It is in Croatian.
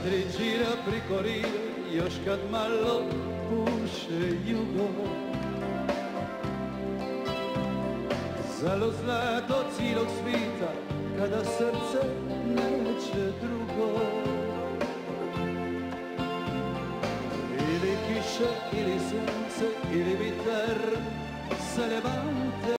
vatri gira priko rive, još kad malo puše jugo. Zalo zlato cijelog svita, kada srce neće drugo. Ili kiša, ili sunce, ili vitar sa Levante.